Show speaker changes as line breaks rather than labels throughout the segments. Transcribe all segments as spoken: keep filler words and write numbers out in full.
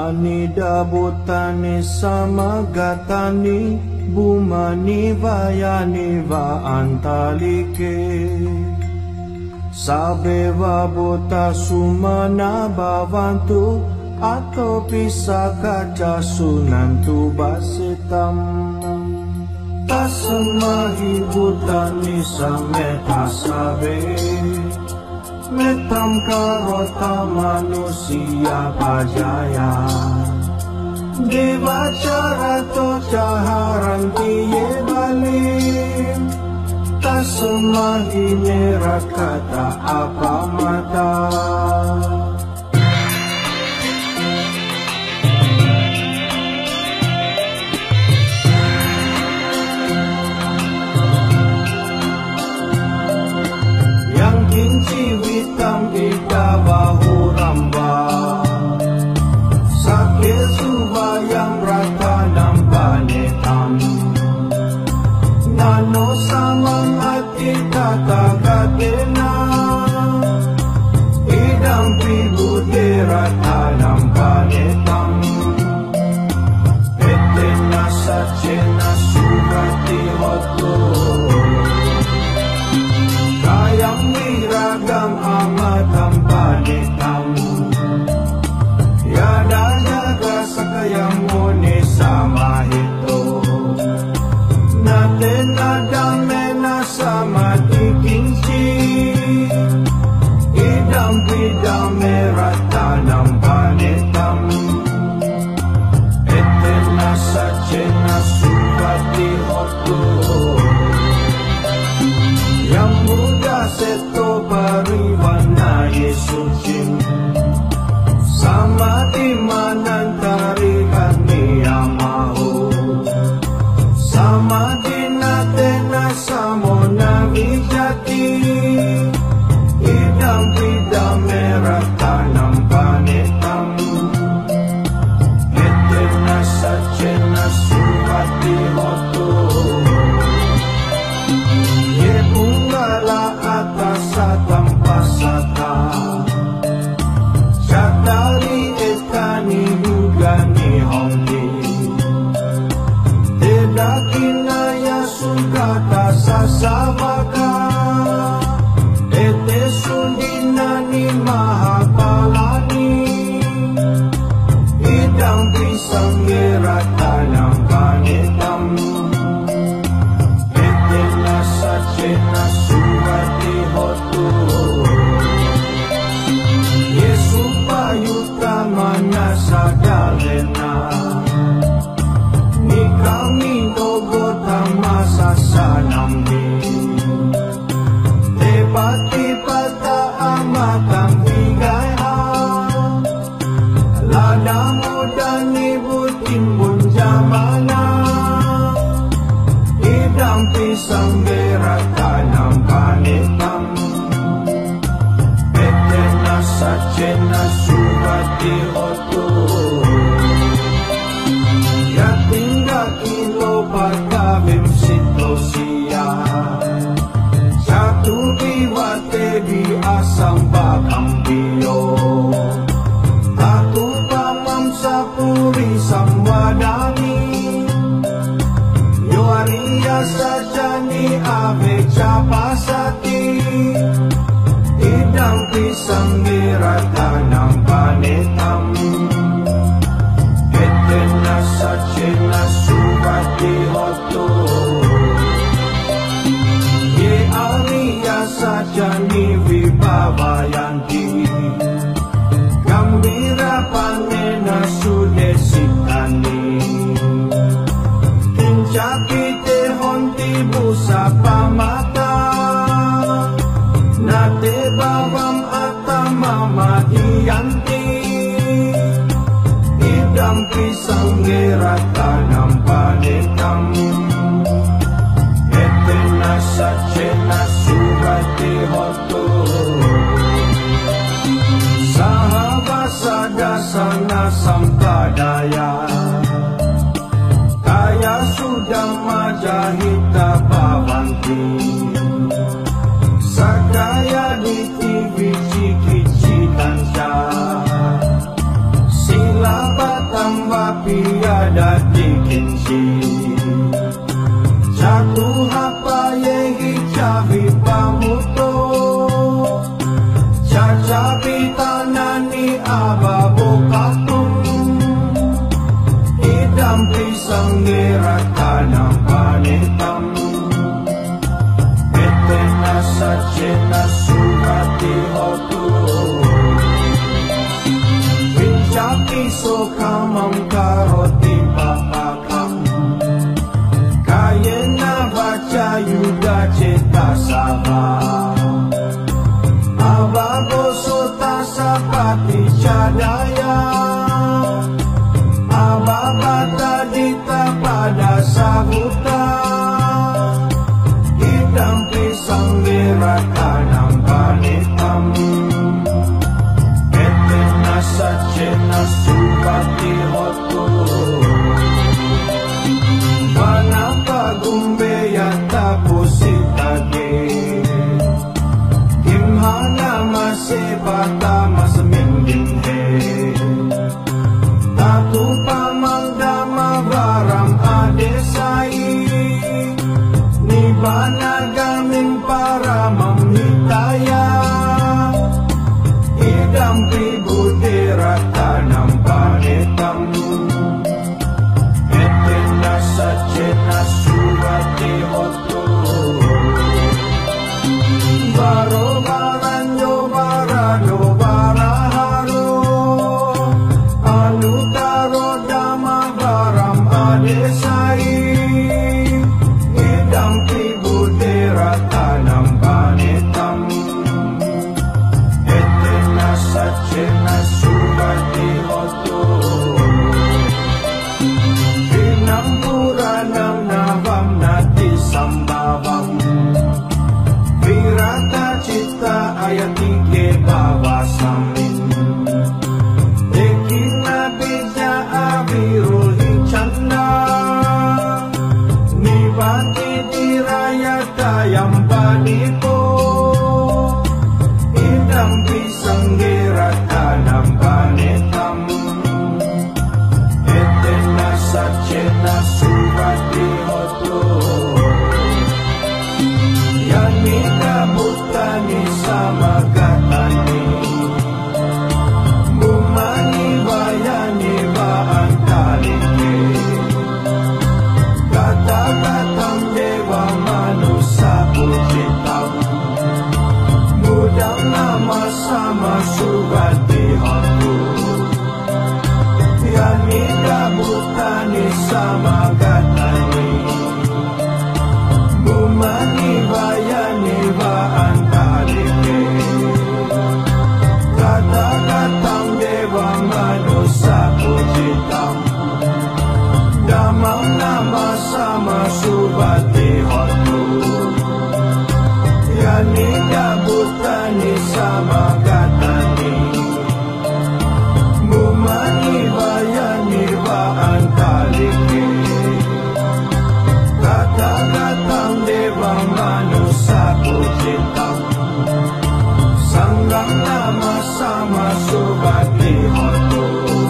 Ani dabutani samagatani bumani vayani va antalike Sabe vabuta sumana bavantu Ato pisaka sunantu basitam Tasamahi butani sameta sabe Metam karota manusia pajaya Deva carato caharanti ye balim Tasamahi merah kata apa mata Civitam ida bahu ramba Sakil subayam rata nampanetam Nano samang ati tata katena Idam pibuti rata nampanetam Etena sacena sugati hotu Kayang wiragam amatam panitam Yada jaga sakayang muni sama hito Naten adamena sama tikinci Idam pidam merah tanam panitam Etena sacena sukati hotu Yang muda seto pariwana Yesusin Sama imanan tarikan niya mau Sama dinatena samo nabijati Idam pidam merah tanam panitam Etena sacena sukati hotu Atas pasata Syatari etani dugani hongki Tidak kinaya sukata sasabaka Ete sundinani mahapalani Idang pisang gerata ng panitam Ete nasa cena sugati hotu Yesu payuta manasa dalena Ni kami dogota masa sanamdi Tepati pata amatang bigay ha Lada muda ni butin bunjamana Idang pisang gerata ng panitam Etena sacena sugati hotu Yatinga kilo pagkabim sitosia Satu diwate di asam bakang biyo Tatu pamam sapuri samwadani Yoariya sajani ave capasati Idang pisang gerata ng panitam Etena sacena sugati hotu Ye ariya sajani vibabayanti Gambira panena sudesitani Kinchakite honti busa pamata Nate babam atamama iyanti Idam pisang gerata ng panitam Etena sacena sugati hotu Sahabasada sana sampadaya Kaya sudah majahita pavanti Sakaya di T V ciki-cikan siya Sila bat pada dikinci Jatuh apa yehi cabi pamuto Cacabi tanani ababu katung Idam pisang ngerat tanam panetam Etena sacena surati hotu Pincapi sokamam karoti papakam Kayena baca yuda ceta sabah Abago sota sapati cadaya Ababata dita pada sahuta Hidang pisang gerak tanam panitam Etena sacena subati hotu Manapa gumbe yata pusitage Kimhana masebata masmingin he Tatu pamangdama baram adesai Nibana gamin para mamnitaya Idam pribudera tanam panetam Etena sacena surati hotu Baro baranyo barado baraharo Anutaro dama baram adesai Idam pribudera tanam panetam Etena sacena surati hotu Pinang puranam navam nati sambabam Virata cita ayatike bawasamin Dekina bija abirul hicanda Nibati diraya tayam panipo Idam pisang gerak tanam panetam Etena sacena surati hotu Yani kabutani sama katani Bumani bayani baan talike Kata-katang dewa manusia pujitam Mudang nama sama subati hotu Yani kabutani sama katani Bumani bayani baan talike Kata-katang dewa manusia pujitam Damang nama sama subati hotu Yani kabutani sama katani Bumani bayani baan talike Kata-katang dewa manusia pujitam Sanggang nama sama subati hotu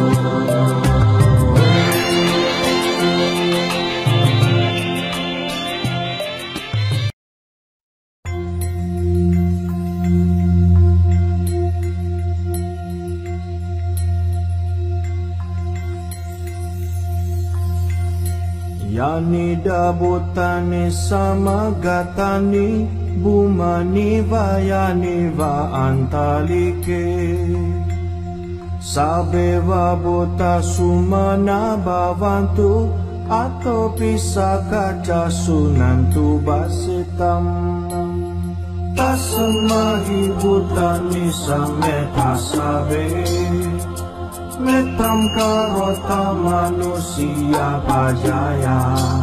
Yani dabutani sama gatani Bumani vayani va antalike Sabe vabuta sumana bavantu Atau pisa kaca sunantu basitam Tasemahi butani sameta sabe Metam karota manusia pajaya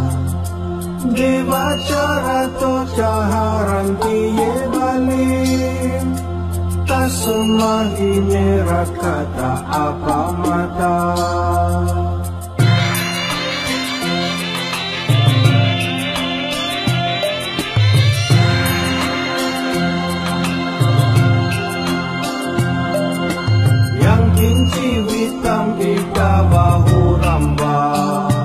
Dewa carato caharanti ye balim Tasemahi merah kata apa mata Yang kinci hitam di bahu rambah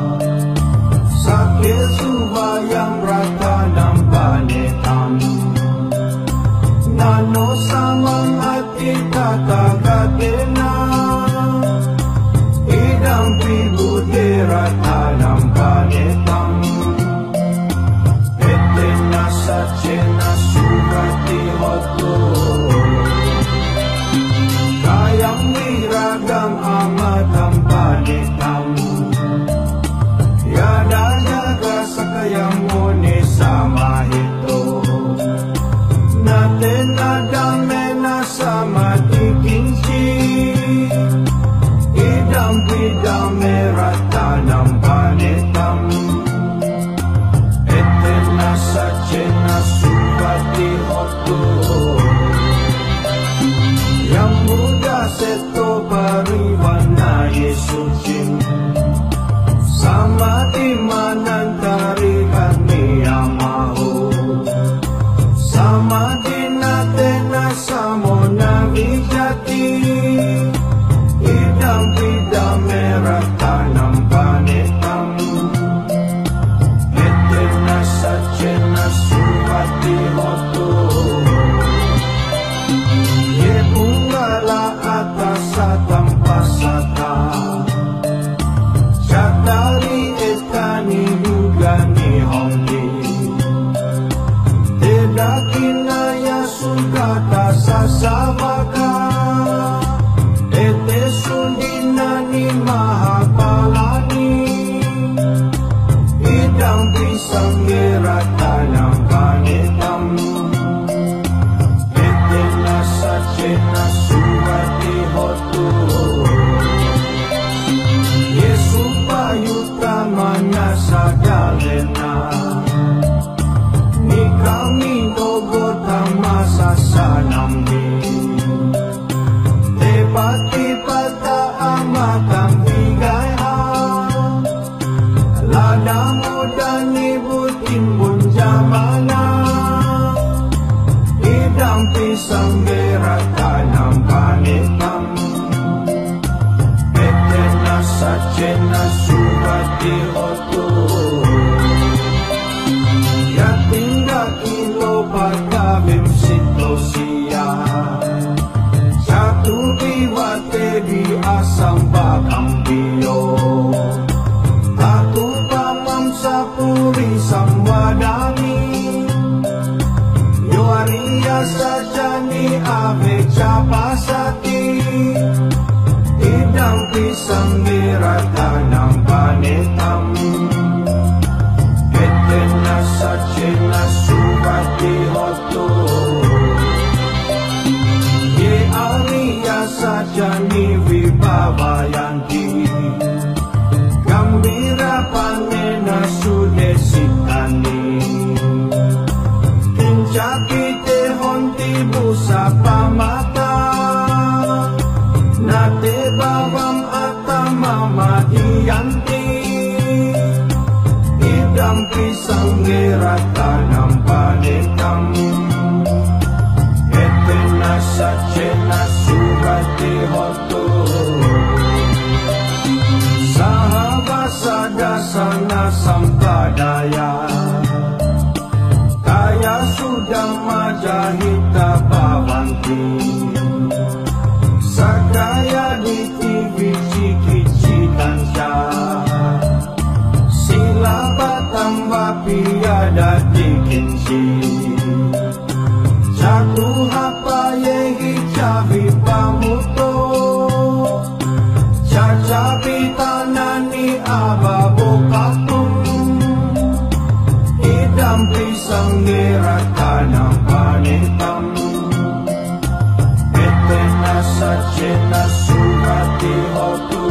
di manantarikan niya mahu sama dinate na samo na bijati idam pidam merah tanam panetam ete na sache na suwati hotu ye punggala atas atampasata Chatari etani yugani hondi Teda kinaya sugata sasavaka Ete sundinani mahapalani Idang pisang geratanang panetam Ete nasa cena sugati hotu Payutama sa galena Ni kami dogotama sa sanambi Tepati pata amatang bigay ha Lada mo dani butin bunjamana Idang pisang berata ng panitam Sache na suwati hotu Yatinda kilo pagkabim sito siya Satu biwate di asam bakambiyo Tatu pamam sa puri samwadani Yuariya sa jani ave capasati Idang pisang dirata ng panetam Ete na sache na suwati hotu Ye ariya saja ni vibabayanti Gambira panena sudesitani Kinjakite honti busa pamata Nate babam atamama iyanti Idam pisang gerata ng panetam Ete na sache na sugati hotu Sahabasada sana sampadaya Kaya sudah majahita bawanti Sakaya di T V cikicitan siya Sila batang wapiada dikinsi Jatuh apa yehi cabi pamuto Cacabi tanani ababo katung Idam pisang gerata ng panetam Sache na suwati hotu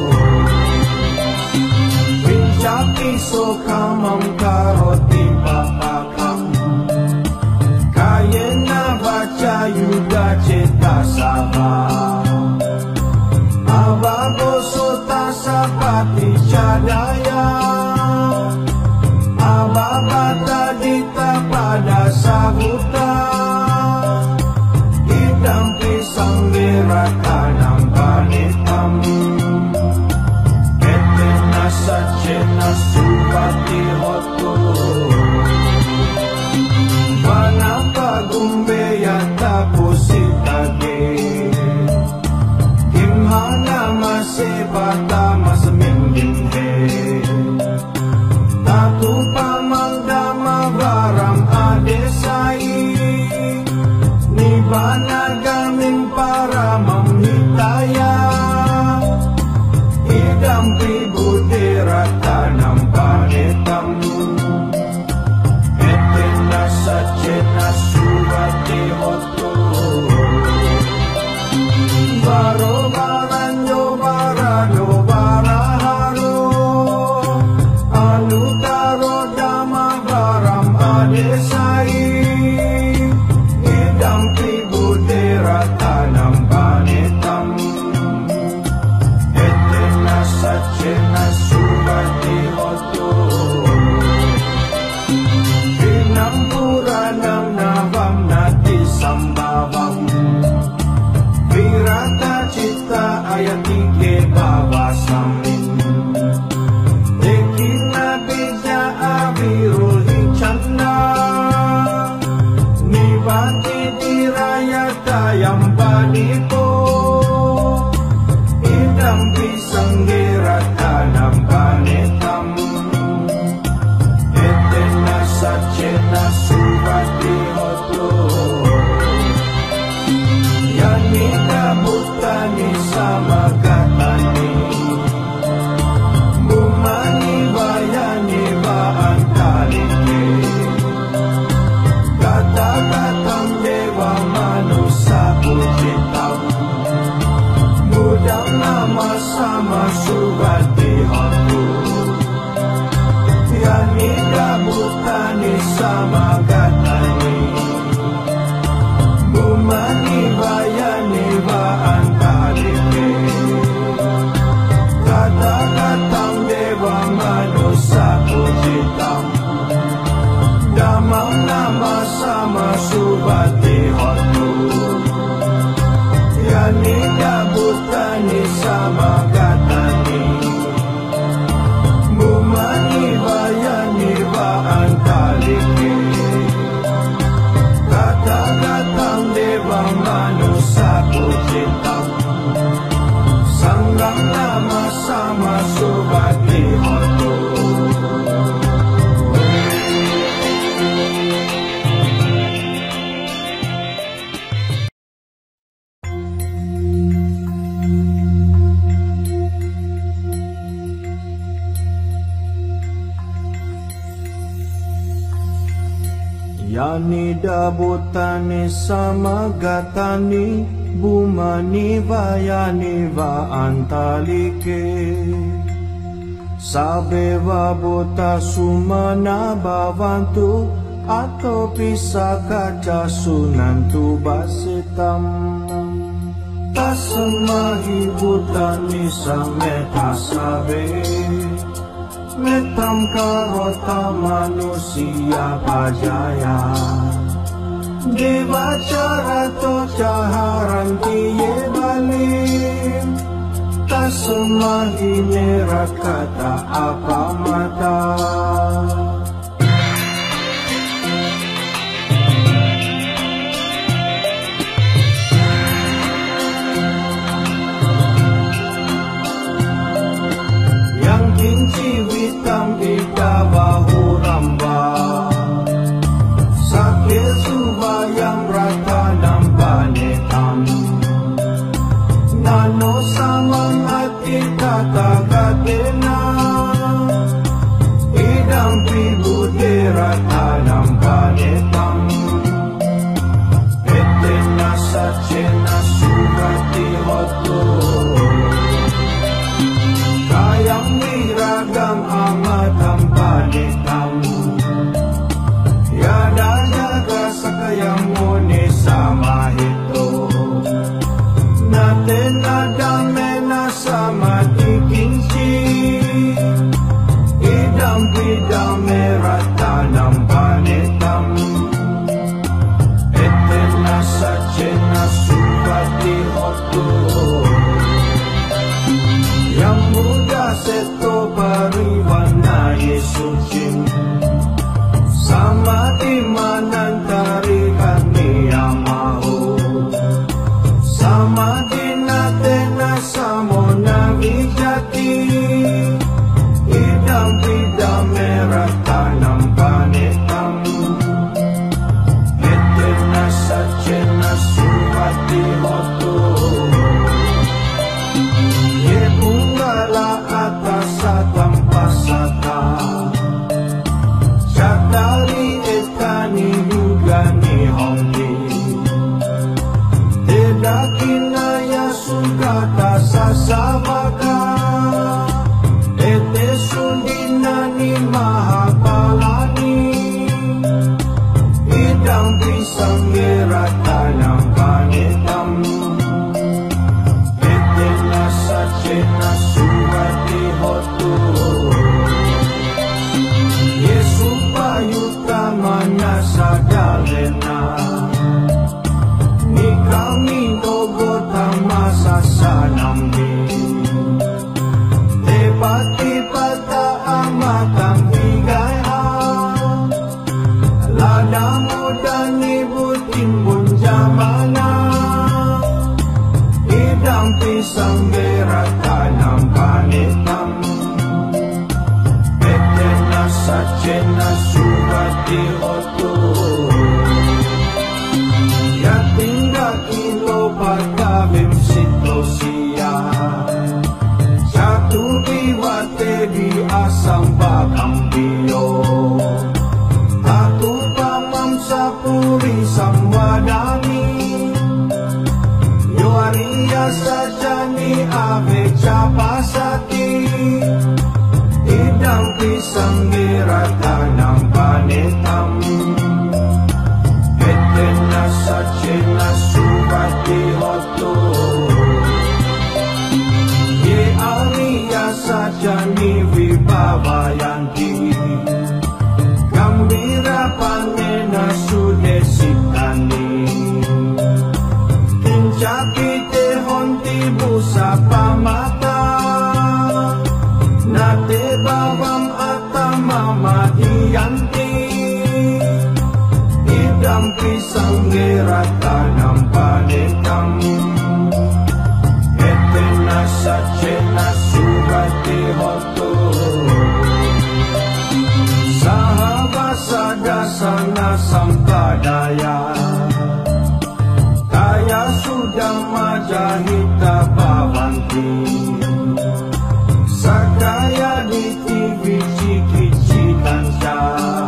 Pinjaki so kamam karoti papakam Kaya na baca yuda ceta saba Ababo so tasapati cadaya Ababata dita pada sabuta Idang pisang gerata ng panetam Ete na sache na suwati hotu Panapagumbeya tapos itage Kimhana masebata mas mindinhe Tatu pamangdama barang adesai Panagamin para mamnitaya Idam pribudirata ng panetam na surat di hoto yani kabutani sama katani bumani bayani baan talike kata-katang dewa manusia pujitam mudang nama sama surat di hoto yani kabutani sama katani bumani bayani baan talike kata-katang dewa manusia pujitam damang nama sama subati hotu yani kabutani sama katani bumani bayani baan talike kata-katang dewa manusia pujitam sanggang nama sama subati hotu yani dabutani sama gatani bumani bayani baan talike sabe wabuta sumana babantu atau pisah kaca sunan tu basitam tasemahi butani sameta sabe metam karota manusia pajaya dewa carato caharan tiye balim tasemahi merah kata apa mata yang kinci hitam di bahu ramba sakit subayang rata nampak netam nano samang hati kata katena idam pribu derata nampak netam etena sacena sugati hoto kayang wiragam amat tanpa netam ya jaga sakayang mone sama hito naten adamena sama dikinci idam bidam merah tanam panetam etena sacena sugati hoto yang muda seto pariwana Yesusin sama imanan tarikan niyamaho sama dinatena samona wijati idam bidam merah tanam panetam etena sacena subati hoto atas tanpa Syatari etani yugani hongdi Tedakinaya sugata sasabaka Ete sundinani mahapa sacena sugati hotu ya tinggal kilo pakabim sitosia satu biwate di asam pakambio aku pamam sapuri samwadani yoaria sajani ave capasati idang pisang geratanang panetam etena sacena sugati hotu ye aria sajani vibhavayanti gambira panena sudesitani kincapite honti busa pamata nate babam atamama iyanti idam pisang geratanam panetam etena sacena sugati hotu sahabasada sampadaya kaya sudah majahita pawanti sakaya di T V ciki-cikansa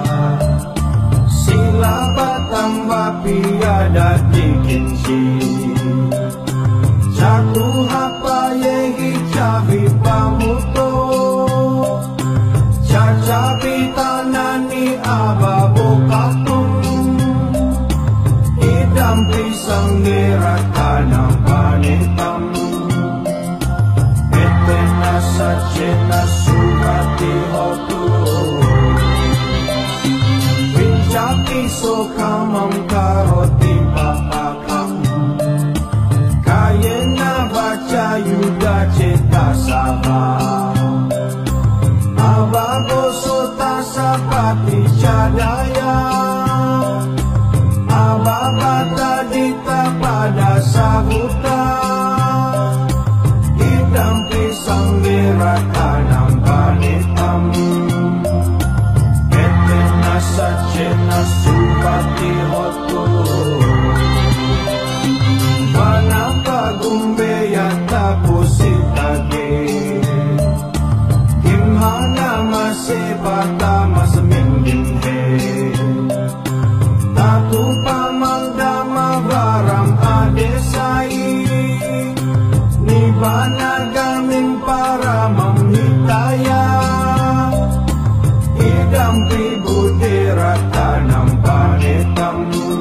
sila batamba piada dikinsi jatu hapa yehi cabi pamuto cacabi tanani ababokatum idam pisang geratanam panetam etena sacena sugati hotu vincati sokamam karoti papakam kayena baca yuda ceta saba ababo sota sapati cadaya ababata dita pada sahuta idam pisang geratanam panetam etena sacena sugati hotu manapa gumbeya tapusitage kimhana masebata masmindinhe tatu pamangdama varam adesai nibana gamin para mamhitaya idam pribudi ratanam panetam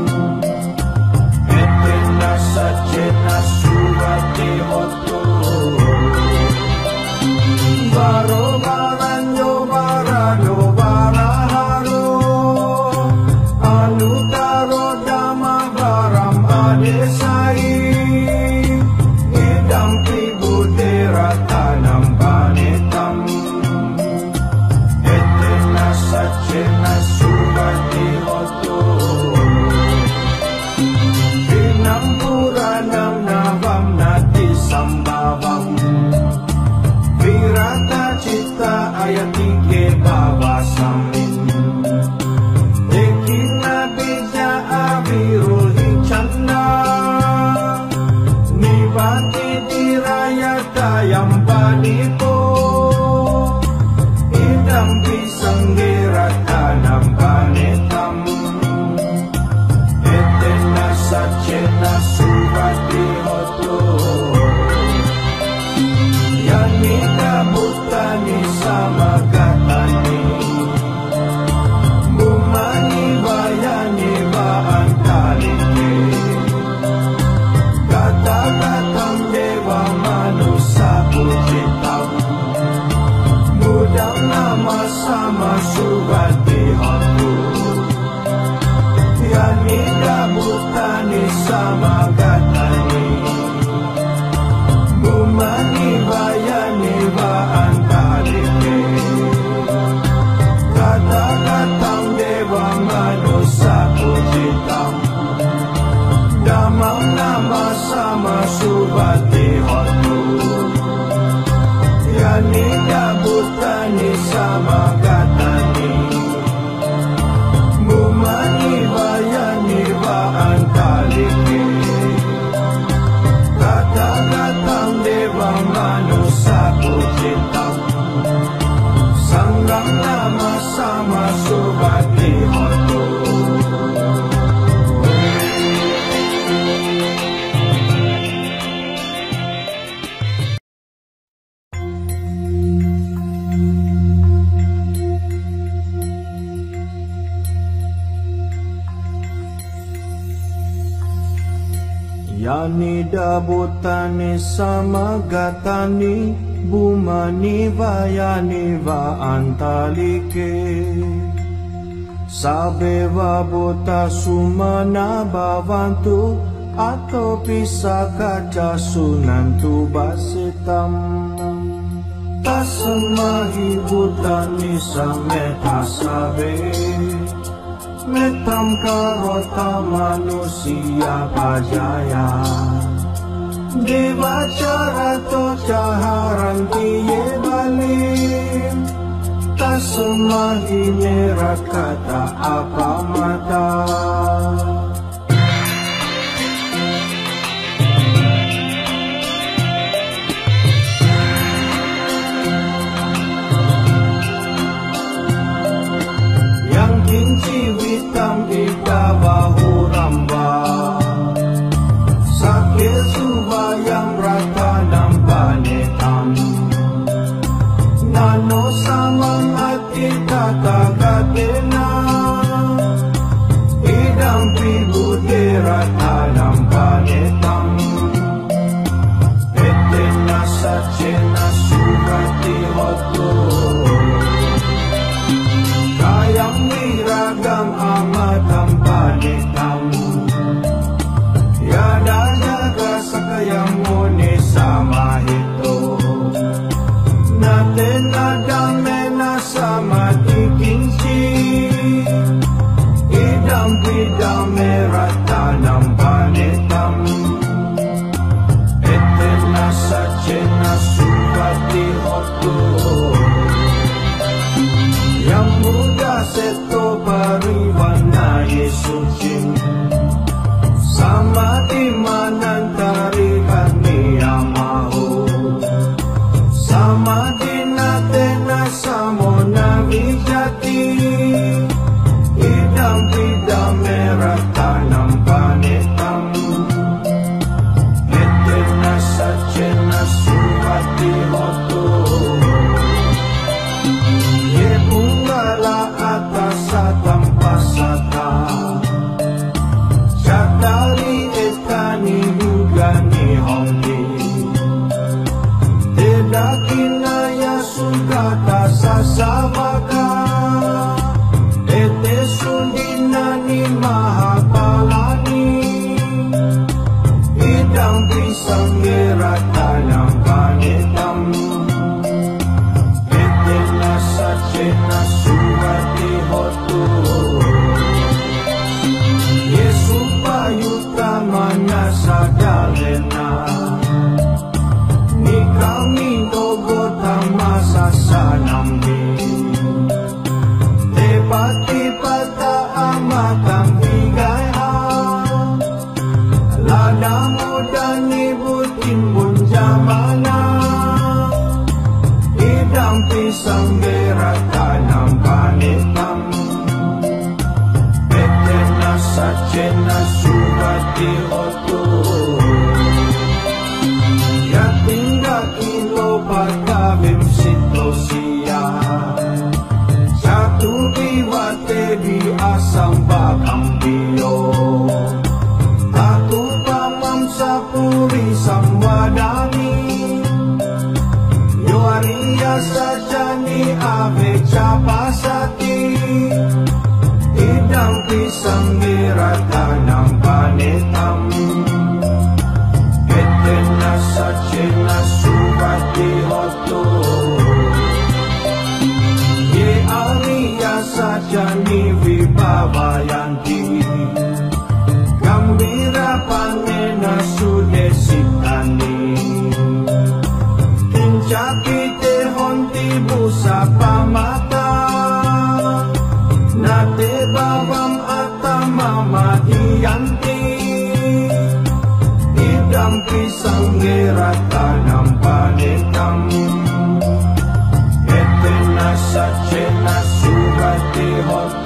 etena sacena sugati hotu baro baranyo barado baraharo anutaro dama varam adesai idam pribudi ratanam panetam etena sacena sugati hotu vinampuranam navam nati sambhavam virata citta ayatike babasamin dekina bija avirul hincana nivati dirayata yang panito idam pisang geratanam panetam etena sacena sugati hotu yanita butani samagatani bumani bayani baantalike kata-katam dewa manusia pujitam mudang nama sama sugati hotu yanita butani samagatani bumani bayani baantalike kata-katam dewa manusia pujitam damang nama sama subati hotu yani dabutani sama gatani subati hotu. Yani dabutani samagatani bumani vayani va antalike sabeva bota sumana bavantu atau pisaka jasunantu basitam tasmahi butani sameta sabe metam karota manusia pajaya Deva carato caharanti ye balim tasmahi merat kata apa mata Hitam ika bahu ramba sakit subayang rata nampanetam nano samang hati kata katena idam pribudi rata nampanetam etena sacena sugati hotu kayang wiragam amadam panitam yada jaga sakayang muni sama hito naten adamena sama dikinci idam bidam merata nam panitam etena sacena subati hotu yang muda seto pariwana Yesusin sama di mana tarikan niya mahu sama di natena samo nabijati idam bidam merah tanam panetam etena sacena subati hotu Bungalah atas tanpa sata Catari etani hugani honggi Tidak kinaya sugata sasabaka Ete sundinani mahapalani Idang pisang gerata ng panetam Sacena subati hotu Yesu payuta mana sadalena Ni kami nogo tamasa sanambi Tepati pata amatang bigaya Lada muda nibutin bunjamana Idang pisang gerata ng panitam Etena sacena subati hotu Yatinga kilo pagkabim sito siya Satu biwate di asam bakang biyo Tatu pamam sapuri samwadani Yuariya sajani ave capasati Idang pisang gerata ng panetam Etena sacena subati hotu Ye ariya sajani vibabayanti Gambira panena sudesitani Kincakite honti busa pamata Nate babam atama madiyanti Idam pisang gerata ng panetam Etena sacena subati hotu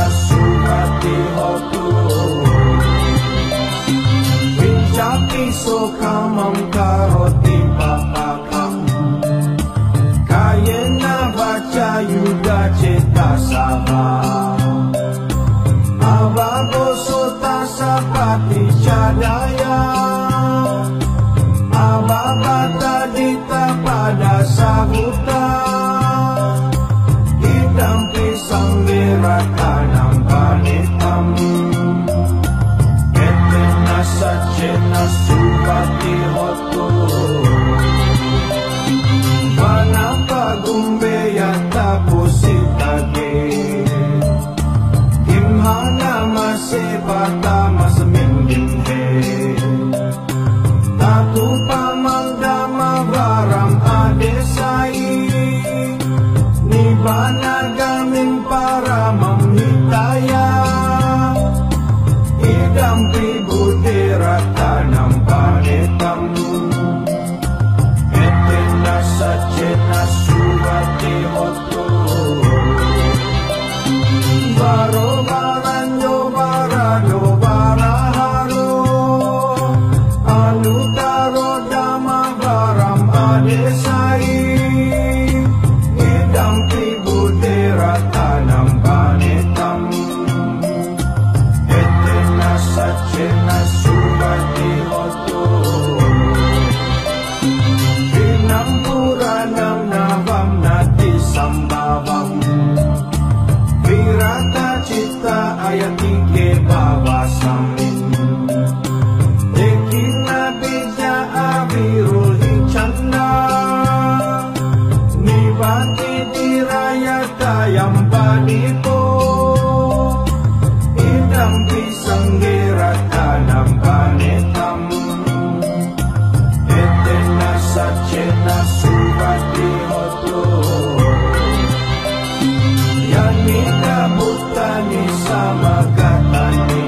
sugati hotu Pincapi sokamam karoti papakam Kayena baca yuda cita sabah Ababo sota sapati cadaya Ababata dita pada sahuta Hitam pisang dirata ng panitam Etena sacena subati hotu Panapagumbe yata pusitage Kimhana masebata masmindinhe Tatu pamangdama baram adesai Nibana gamin para mamhitaya Idam pribudherata ng panitam Etena sacena sugati hotu Baro baranyo barado baraharo Anutaro dama baram adesai Idam pribudherata ng panitam Etena sacena sugati hotu Pinampuranam navam nati sambhavam Virata cita ayatike babasamin Dekina bija avirul hincana Nivati dirayata yang banito Idam pisang gerata nam panitam Etena sacena subati hotu Yani kabutani sama katani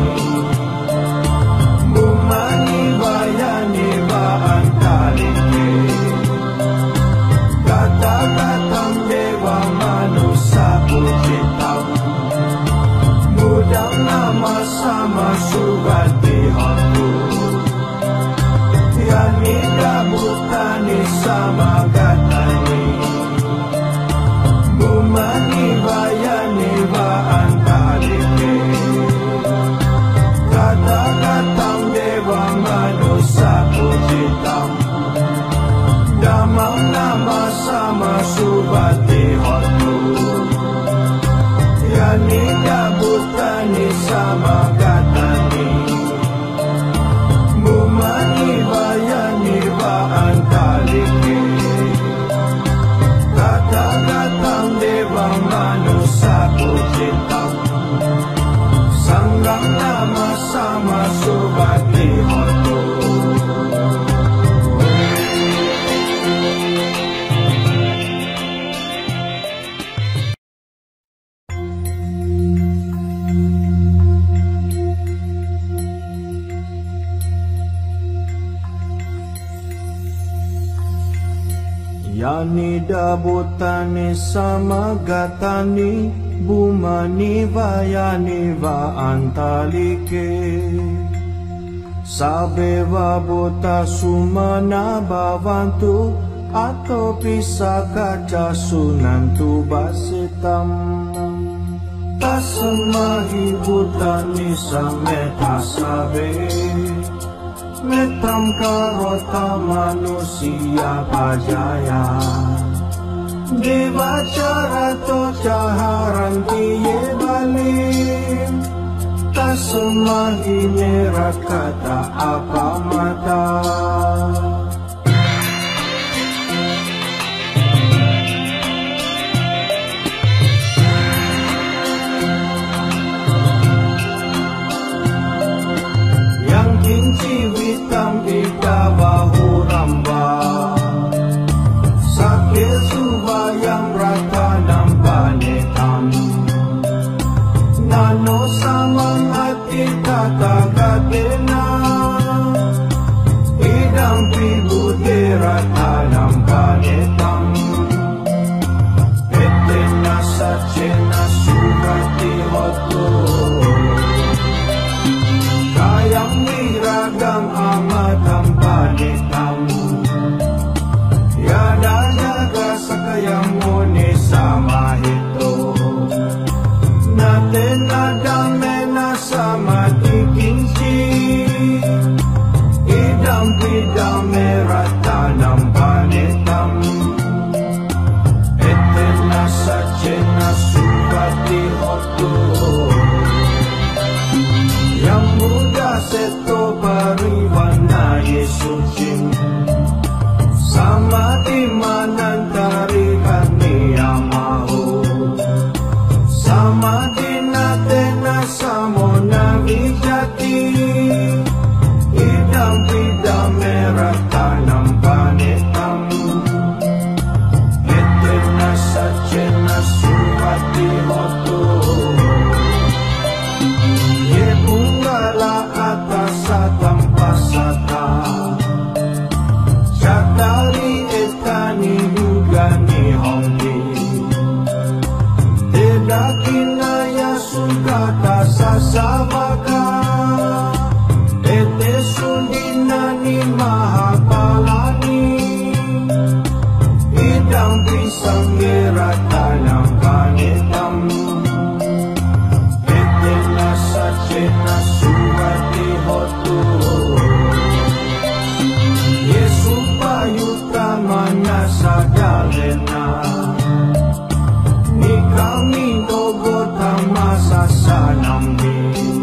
Bumani bayani baantalike Kata-katam dewa manusia pujitam Mudang nama sama sugati hotu Yani kabutani sama katani Bumani bayani baantalike Kata-katam dewa manusia pujitam Damang nama sama subati hotu Yani kabutani sama katani Bumani bayani baantalike Kata-katam dewa manusia pujitam Sanggang nama sama subati hotu Yani dabutani samagatani Bumani vayani va antalike Sabeva bota sumana bavantu Ato pisaka jasunantu basitam Tasmahi butani sameta sabe Metam karota manusia pajaya Deva carato caharanti ye balim Tasmahi nerakata apa mata Yang kinci hitam ida bahu ramba Sakit subayang rata nambanetam Nano samang hati kata katena Idam pribudi rata nambanetam Etena sacena sugati hotu suci sama di mana tarikan niya mau sama di natena samo na wijati idam pidam merah tanam panetam etena sacena suwati hotu ye bunggala atas tanpa sata Chatali etani yugani hongki Tidak kinaya sukata sasabaka Ete sundinani mahapalani Idam pisang tanam panetam Ete nasa cena suwati hotu Mana sadalena ni kami dogo tamasa sanambi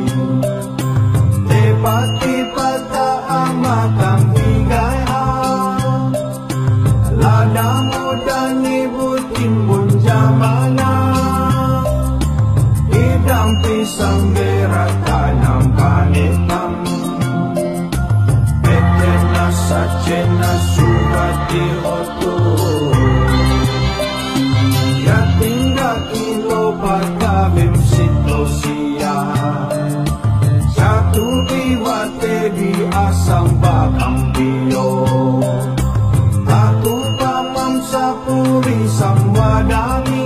tepati pada amakam higaya lada modani butin bun jamana idam pisang berat tanam panetam etena sacena suwati hotu ya tinggal kilo patabim sitosia satu biwate di asam bakam bio satu pamam sapuri samwadani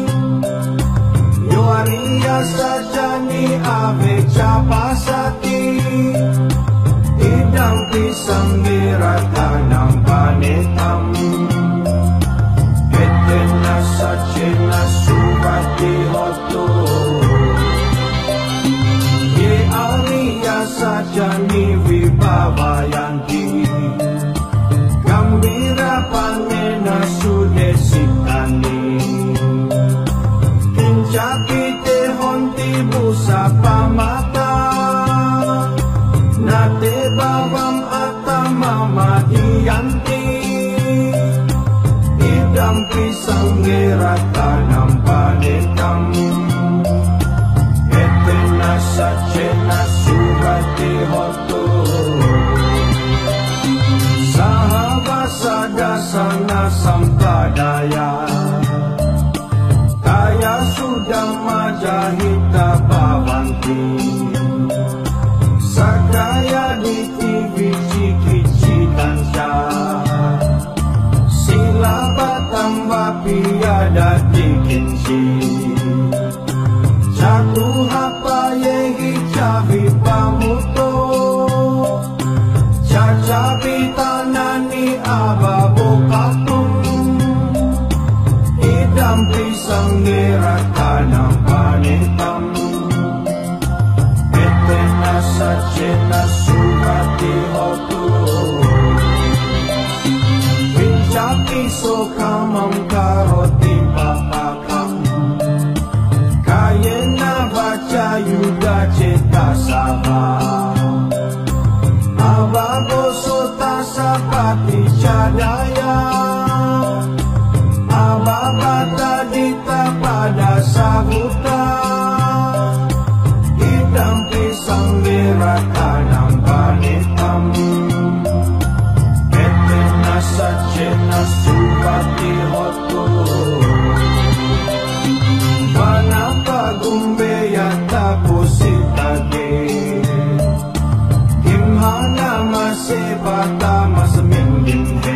yuaria sajani ave capasati idam pisang berat tanam panetam etena sacena suwati hotu ye aria sajani vibhavayanti gambira panena sudesitani kincakite honti busa pamata nate babam atamama iyanti idam pisang gerat tanam panetam etena sacena suwati hotu sahabasa dasana sampadaya kaya sudah majahita bawanti sakaya di T V ciki tansya sila batang bapiada dikinsi jatuh apa yehi cabi pamuto cacabi tanani ababokatum idam pisang gerat tanam panetam etena sacena suwati hotu Vincaki sokamam karoti papakam Kayena baca yuda ceta saba Ababo sota sapati cadaya Ababata dita pada sahuta Idam pisang berat tanam panetam etena sacena suwati hotu panapa gumbe yata pusitage imhana masebata masmindinhe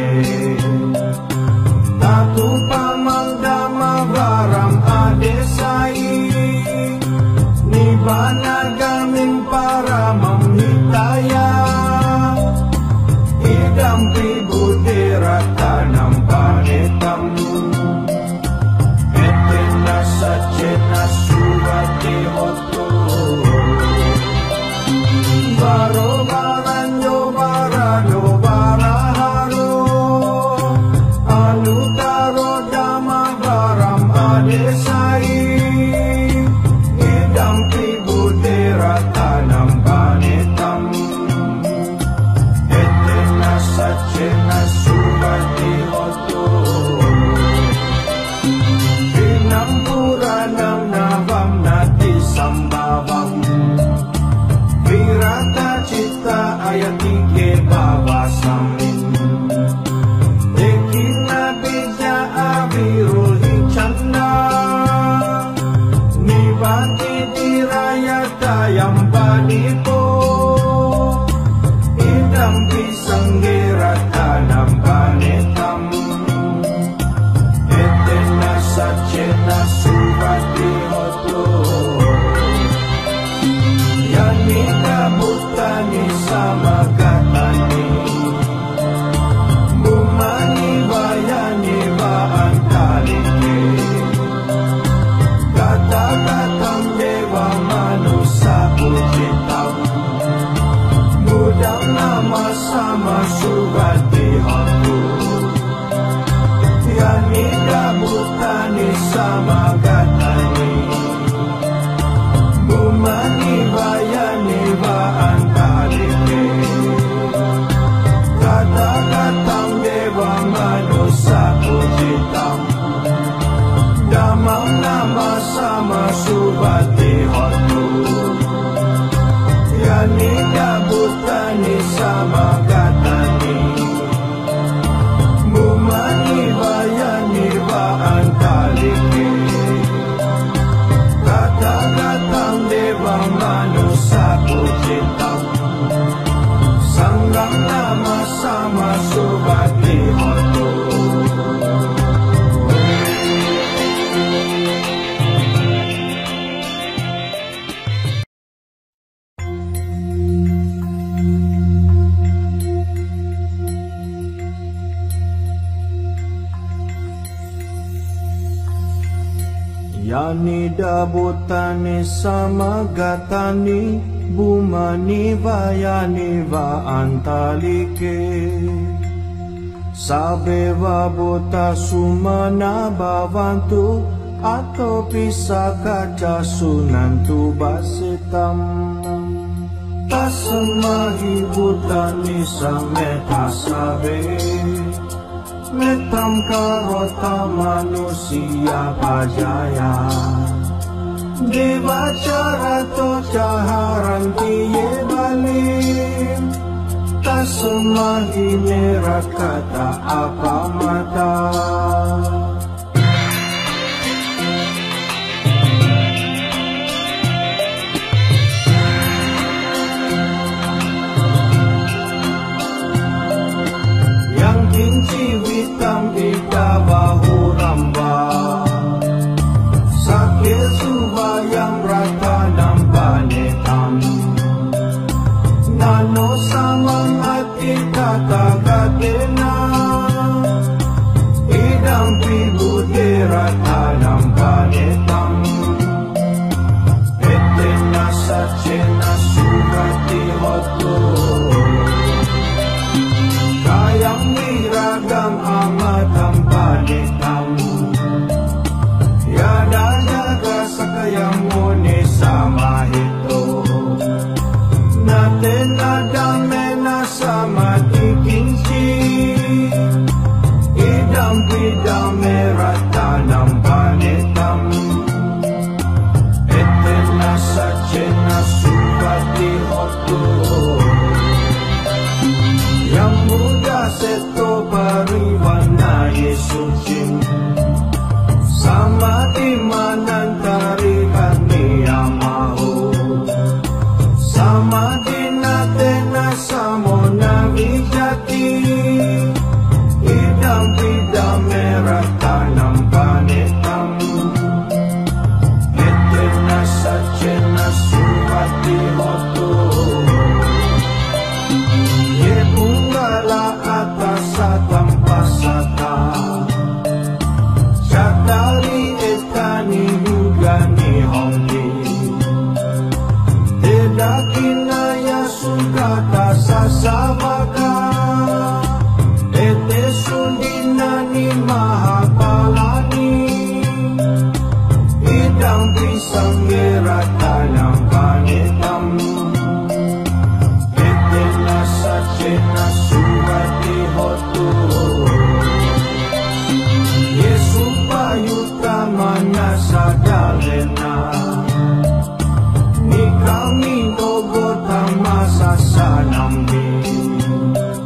tatu pamangdama varam adesai nibana gamin para mamhitaya idam pribudera tanam panetam etena sacena suwati hotu baro baranyo barano baraharo anutaro dama baram adesai idam pribudera katayang banipo, idang pisang gerata ng banitam, eten na sa tiyena subat di hoto, yan ikabutani sa magatani, bumani bayani ba ang talike, kata-katang dewa manusa pujitam, mudang nama sama sugat di hoto, yan ikabutani sa magatani, bumani bayani ba ang talike, kata-katang dewa manusa pujitam, damang nama sama subat di hoto, yan ikabutani sa magatani, bumani bayani ba ang talike, kata-katang dewa manusa pujitam, sanggang nama sama subat di hoto. Yani dabutani samagatani, bumani bayani va antalike, sabe vabuta sumana bavantu, ato pisaka jasunantu basitam, tasamahibutani sameta sabe, metam karota manusia pajaya, deva carato caharanti ye balim, tasmahi merakata apa mata. Ciwitam ida bahu ramba, sakil subayang rata ng banitam, nano samang ati katagatena, idang pibuti rata ng banitam, eten na sa tiyena sugat di hoto, kayang niragang amat ang banitam, yada jaga sa kayang muni sa mahito, natin na dame na sa matikinsi, idang bidame rata ng banitam, eten na sa tiyena sugat di hoto, yang muda seto pariwan na Yesusin, sama di manan tarikan niya maho, sama di natin na samo na wijati, idang bidame rata ng banitam, eten na sa tiyena sugat di hoto, atas tampasata, syatari etani yugani honggi, tidak kinaya sukata sasabaka, ete sundinani mahapalani, idang pisang gerata ng banitam, ete nasa tiyena sugat di hoto, Yesu payuta mana sa dalena, ni kami dogot ang masasanambi,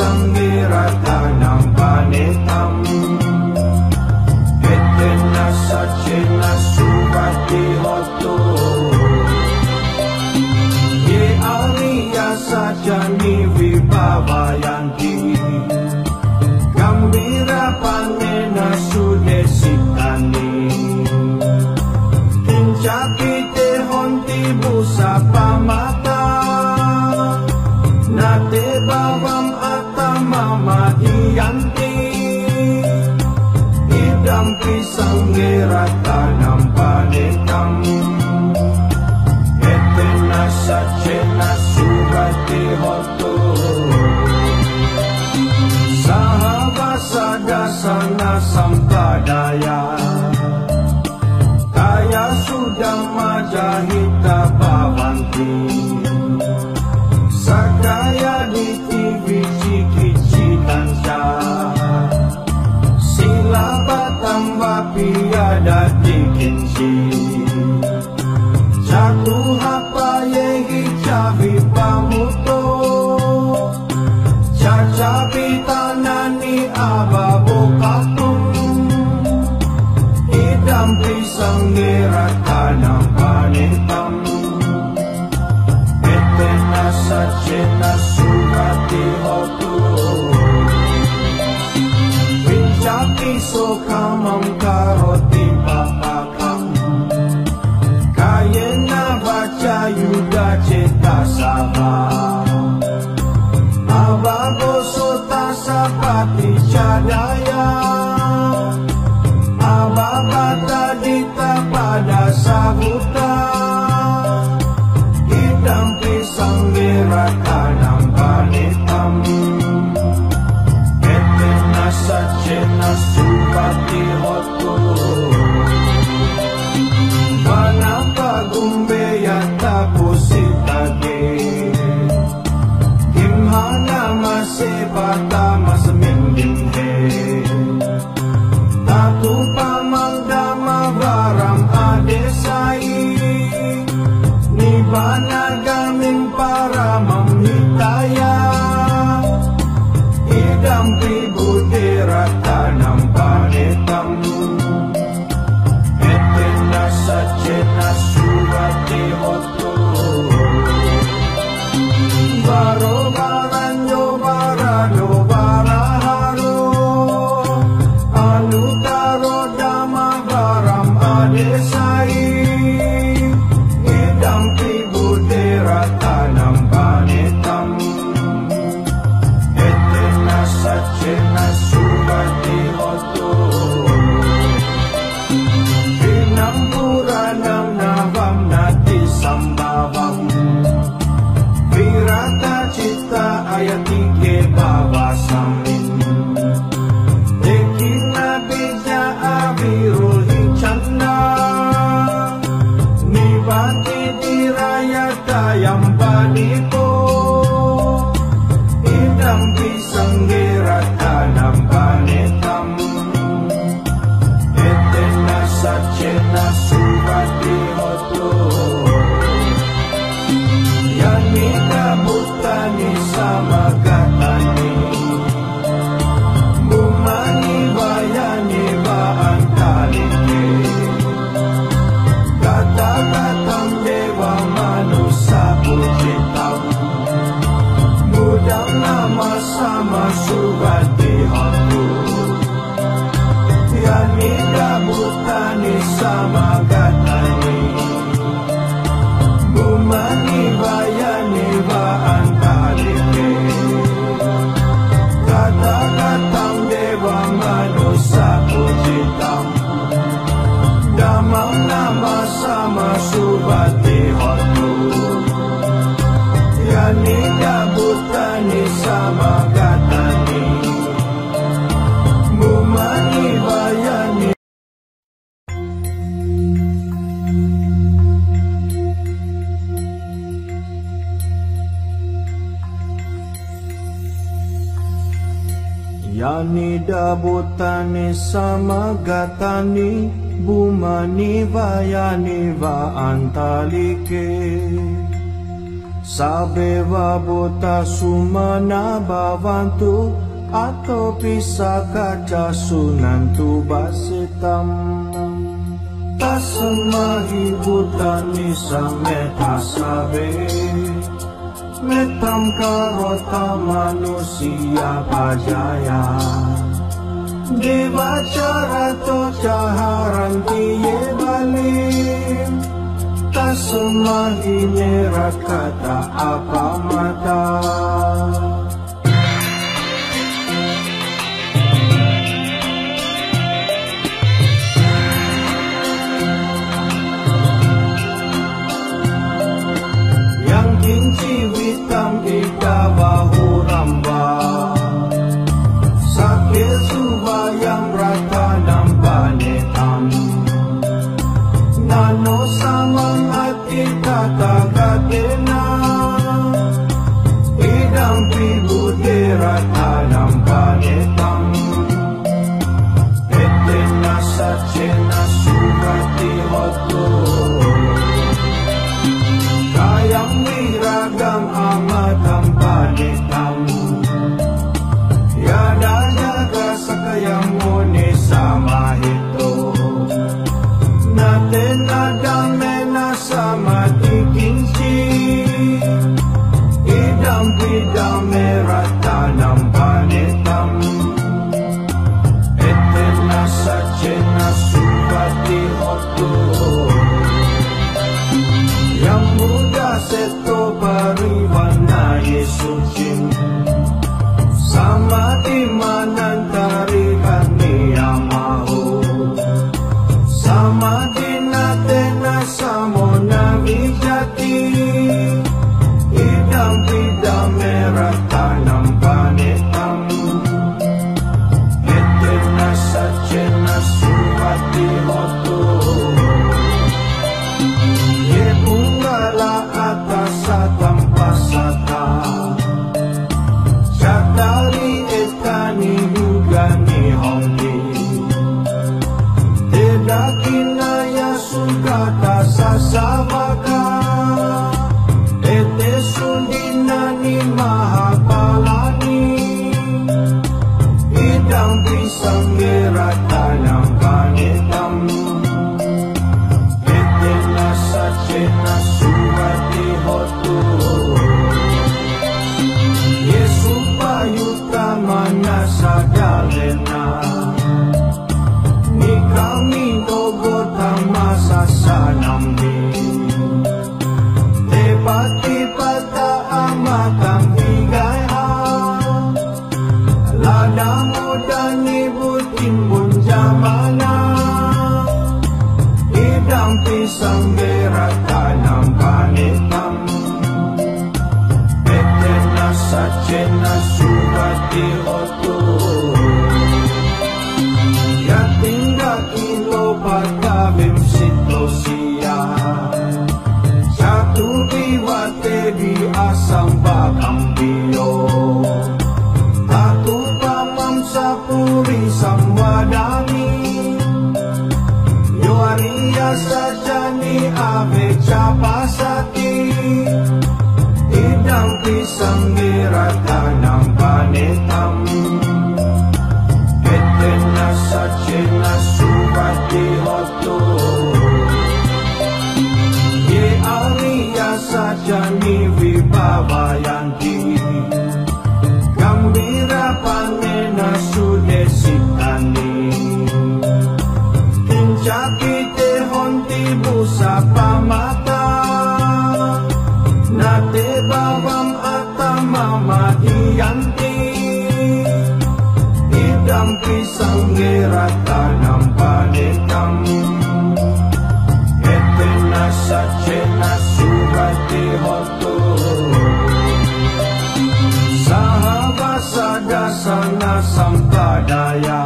sanggirata ng panitam. Etena sa chena subati hoto. Ye ariya sa jani vibabayanti. Gambira panena sudesitani. Kinchakite honti busa pamata. Nate babam atamama iyanti. Idampi sanggirata ng panitam. Etena sa chena subati hoto. Sahabasada-sana sampadaya. Kaya sudah majahita babanti. Sakaya di T V cikicitan siya. Sila batang bapiada dikinsi. Jatuh apa yehi cabi pamuto. Cacabi tanani ababukatung. Idampi sanggirata ng panitam. Etena sa chena subati hoto. Pinchaki so kamam karoti papakam. Kayena baca yuda ceta sabah. Ababoso tasapati cadaya. Ababata dita pada sahuta. Idampi sanggirata ng panitam. Etena sa chena subati hoto. Manapagumbeya tapos itage. Hana masebata mas mendinghe. Tatu pamangdama baram adesai. Nibana gamin para mamhitaya. Idampi budirata ng panitam. Etena sa chena subati hoto. Baro baranyo barado baraharo. Anutaro dama baram adesai. Idampi budirata ng panitam. Etena sa chena subati hoto. Pinampuranam navam nati sambabam. Virata cita ayatike babasamin. Dekina bija abirul hicanda. Nibati diraya tayam panito. Idampi sanggirata ng panitam. Etena sa chena subati hoto. Yani kabutani sama katani. Bumani bayani baan talike. Kata-katang dewa manusa pujitam. Budang nama sama subati hotu. Yani kabutani sama katani. Bumani bayani baan talike. Kata-katang dewa manusa pujitam. Damang nama sama subati hotu. Yani kabutani sama katani. Bumani bayani. Yani dabutani samagatani, bumani vayani va antalike. Sabe wabuta sumana bawantu atau bisa kaca sunan tu basitam. Tasemahi butani sameta sabe metam karota manusia pajaya. Dewa cara to caharan tiye balim. Tasemahi merat kata apa mata. Yang kinci hitam ika bahu ramba. Sakit subayang rata nampanetam. Nano samang hati kata katena. Idang pibu dirata nampanetam. Etena sacena sugati hoto. Kayang wiragam amat tampanetam. Yada jaga sakayang mone sama hito. Naten adame na sama tikinci. Idam pidam merata nampanetam. Etena sacena subati hoto. Yang muda seto pariwana Yesusin. Sama di mana tarikan niya mahu. Sama di natena samo na mijati. Idam pidam merah tanam panetam. Etena sacena suhati hoto. Ye bunggala atas tanpa sata. Catari etani hugani hongki. Tidak kinaya sukata sasabaka. Ete sundinani mahapalani. Idang pisang gerata ng panetam. Ete nasa cena sugati hoto. Yesu payuta manasa dalena. Ni kami dogota masa sanamdi. Tepati pada amatang higaya. Lada muda ni butin bun jamana. Idang pisang gerata ng panetam. Etena sacena sugati hoto. Ya tinggal kilo patabim sitosia. Satu biwate di asam bakang bio. Tatu pamam sapuri samwadani. Yoaria sajani ave capasati. Idang pisang gerata ng panetam. Etena sacena subati hoto. Ye aria sajani vibabayanti. Gambira panena sudesitani. Kincakite honti busa pamata. Nate babam atamama iyanti. Idam pisang gerata ng panetam. Etena sacena sugati hoto. Sahabasada sana sampadaya.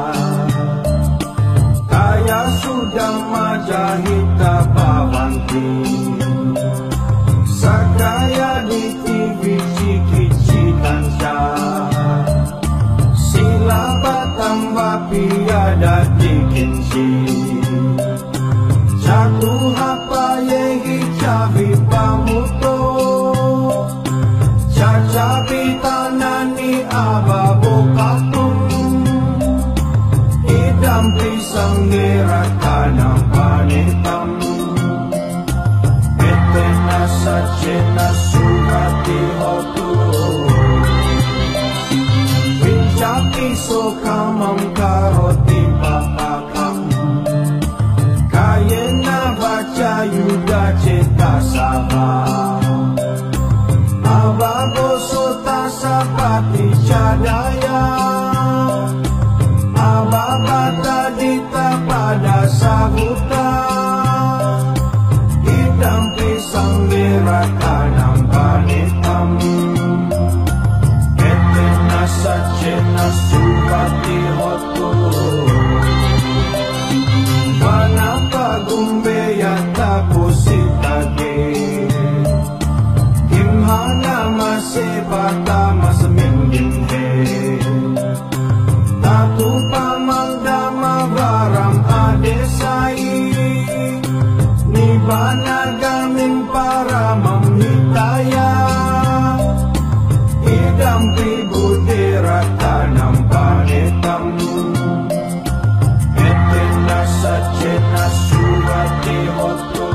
Kaya sudah majahita pawanti. Sakaya di T V cikicitan siya. Sila batang wapiada dikinsi. Jatuh apa ye hijabi pamuto. so kamam karoti papakam kayena baca yuda cita sama abago sota sapati cadaya ababata dita pada sahuta idam pisang dirata ng panitam etena sacena subati hoto panapagumbe yata pusitage imhana masebata masmindinde tatu pamangdama varam adesai nibana gamin para mamnitaya idam pribudera tanam panetam etena sacena subati hoto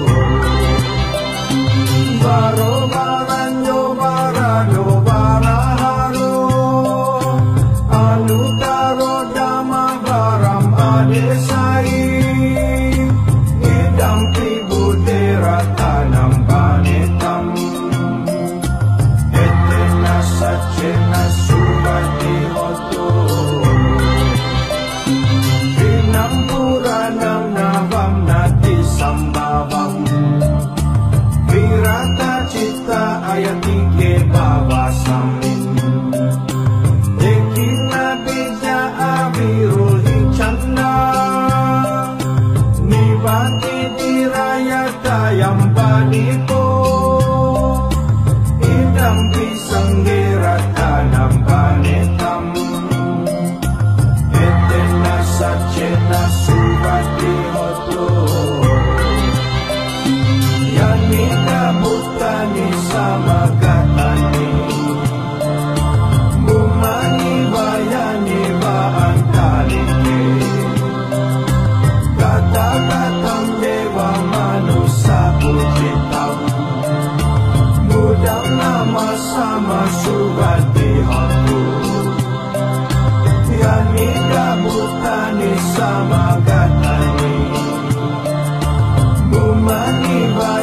baro baranyo barano baraharo anutaro dama varam adesai idam pribudera tanam panetam etena sacena subati hoto pinampuranam navam nati sambhavam virata citta ayatike babasamin dekina bija avirul hicanda nibati dirayata yang panito idam pisang dirata ng panetam etena sacena subati hoto yani kabutani sama katani bumani bayani baantalike kata-katam dewa manusia pujitam mudang nama sama subati hotu yani kabutani sama katani bumani bayani